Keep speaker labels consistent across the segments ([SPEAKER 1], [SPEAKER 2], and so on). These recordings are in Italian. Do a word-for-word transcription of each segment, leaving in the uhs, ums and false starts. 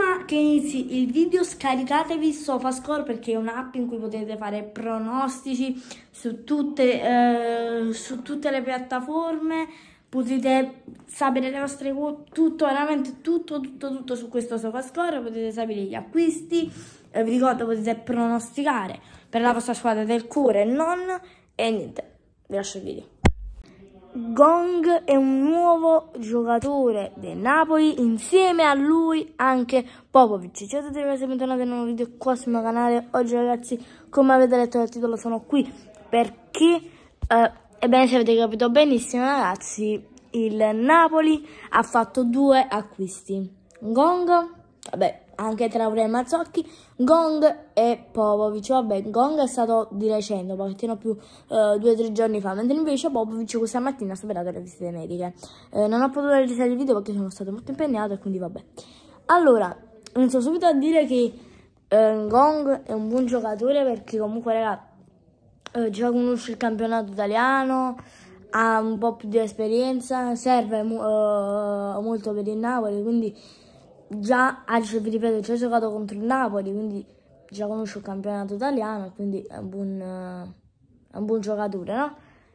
[SPEAKER 1] prima che inizi il video scaricatevi SofaScore, perché è un'app in cui potete fare pronostici su tutte, eh, su tutte le piattaforme, potete sapere le vostre quote, tutto, veramente tutto, tutto, tutto su questo SofaScore, potete sapere gli acquisti, eh, vi ricordo potete pronosticare per la vostra squadra del cuore e non, e niente, vi lascio il video. Gong è un nuovo giocatore del Napoli, insieme a lui anche Popovic. Ciao a tutti ragazzi, bentornati in un nuovo video qua sul mio canale. Oggi ragazzi, come avete letto dal titolo, sono qui perché, eh, ebbene se avete capito benissimo ragazzi, il Napoli ha fatto due acquisti. Gong, vabbè, anche Traoré e Mazzocchi, Gong e Popovic. Vabbè, Gong è stato di recente, un pochettino più uh, due o tre giorni fa, mentre invece Popovic questa mattina ha superato le visite mediche. Eh, non ho potuto realizzare il video perché sono stato molto impegnato e quindi vabbè. Allora, inizio subito a dire che eh, Gong è un buon giocatore perché comunque raga, eh, già conosce il campionato italiano, ha un po' più di esperienza, serve uh, molto per il Napoli, quindi già, vi ripeto, già giocato contro il Napoli, quindi già conosce il campionato italiano, quindi è un buon, uh, è un buon giocatore, no?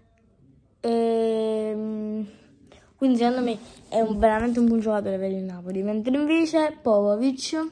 [SPEAKER 1] E, quindi secondo me è un, veramente un buon giocatore per il Napoli, mentre invece Popovic,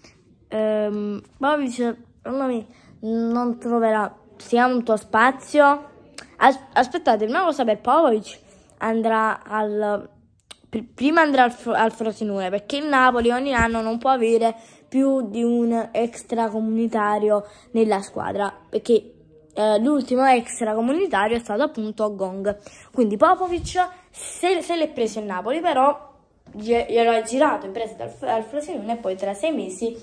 [SPEAKER 1] ehm, Popovic secondo me non troverà sia molto spazio. As aspettate, una cosa per Popovic andrà al... Prima andrà al, al Frosinone, perché il Napoli ogni anno non può avere più di un extracomunitario nella squadra, perché eh, l'ultimo extracomunitario è stato appunto Gong. Quindi Popovic se, se l'è preso il Napoli, però glielo ha girato in prestito al, al Frosinone e poi tra sei mesi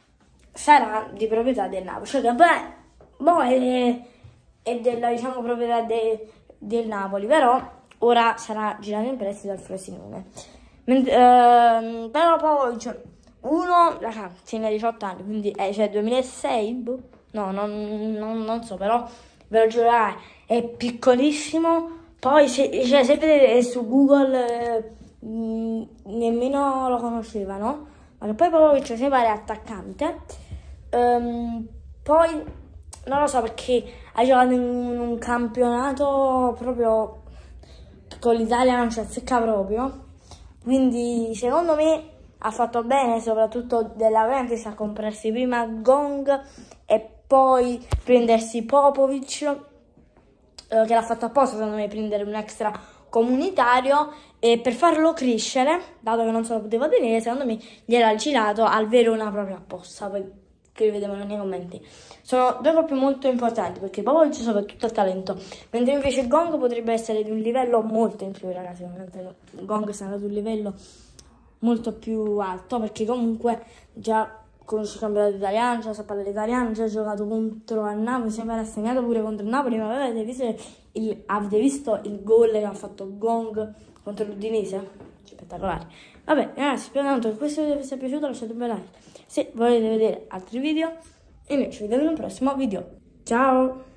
[SPEAKER 1] sarà di proprietà del Napoli. Cioè, beh, boh, è, è della diciamo proprietà de, del Napoli, però ora sarà girato in prestito al Frosinone. Mentre, ehm, però poi cioè, uno raga, tiene diciotto anni, quindi eh, cioè duemilasei, boh, no, non, non, non so, però ve lo giuro, raga, è piccolissimo. Poi se, cioè, se vedete su Google eh, mh, nemmeno lo conoscevano, ma che poi proprio cioè, se pare attaccante. Um, poi non lo so perché ha giocato in un campionato proprio con l'Italia non ci azzecca proprio, quindi secondo me ha fatto bene soprattutto della Venezia si a comprarsi prima Gong e poi prendersi Popovic, eh, che l'ha fatto apposta secondo me, prendere un extra comunitario, e per farlo crescere, dato che non se lo poteva tenere, secondo me gliel'ha girato al Verona proprio apposta. Poi che vedevano nei commenti. Sono due coppie molto importanti perché Popovic soprattutto ha talento, mentre invece Gong potrebbe essere di un livello molto in più, ragazzi. Gong sarà di un livello molto più alto perché comunque già conosce il campionato italiano, già sa parlare italiano, già ha giocato contro il Napoli, si è assegnato pure contro il Napoli, ma avete visto il, avete visto il gol che ha fatto Gong contro l'Udinese? Spettacolare. Vabbè ragazzi, spero tanto che questo video vi sia piaciuto, lasciate un bel like se volete vedere altri video e noi ci vediamo in un prossimo video. Ciao!